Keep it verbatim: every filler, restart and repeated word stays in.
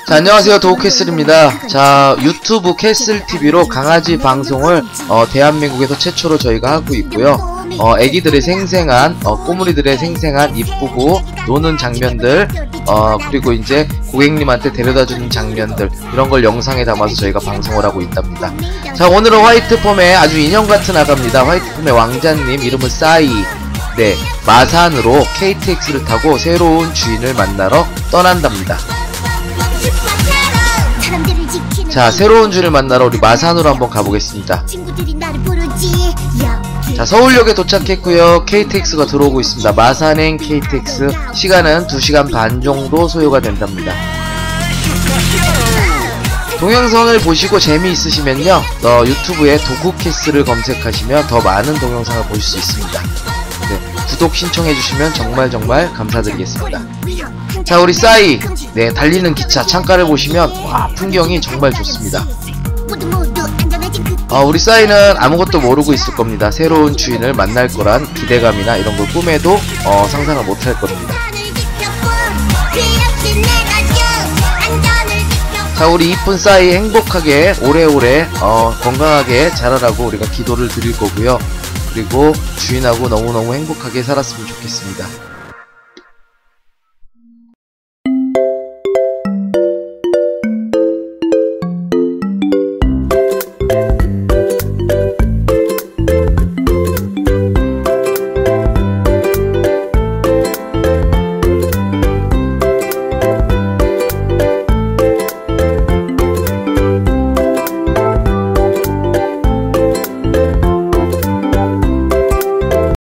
자, 안녕하세요. 도우캐슬입니다. 자, 유튜브 캐슬티비로 강아지 방송을 어, 대한민국에서 최초로 저희가 하고 있고요. 어, 애기들의 생생한 어, 꼬물이들의 생생한 이쁘고 노는 장면들, 어, 그리고 이제 고객님한테 데려다주는 장면들, 이런 걸 영상에 담아서 저희가 방송을 하고 있답니다. 자, 오늘은 화이트폼의 아주 인형같은 아가입니다. 화이트폼의 왕자님, 이름은 싸이. 네, 마산으로 케이티엑스를 타고 새로운 주인을 만나러 떠난답니다. 자, 새로운 주인을 만나러 우리 마산으로 한번 가보겠습니다. 자, 서울역에 도착했고요. 케이티엑스가 들어오고 있습니다. 마산행 케이티엑스, 시간은 두 시간 반 정도 소요가 된답니다. 동영상을 보시고 재미있으시면요, 어, 유튜브에 도구캐슬을 검색하시면 더 많은 동영상을 보실 수 있습니다. 네, 구독 신청해주시면 정말 정말 감사드리겠습니다. 자, 우리 싸이, 네, 달리는 기차 창가를 보시면 와, 풍경이 정말 좋습니다. 어, 우리 싸이는 아무것도 모르고 있을 겁니다. 새로운 주인을 만날 거란 기대감이나 이런 걸 꿈에도 어, 상상을 못할 겁니다. 자, 우리 이쁜 싸이 행복하게 오래오래 어, 건강하게 자라라고 우리가 기도를 드릴 거고요. 그리고 주인하고 너무너무 행복하게 살았으면 좋겠습니다.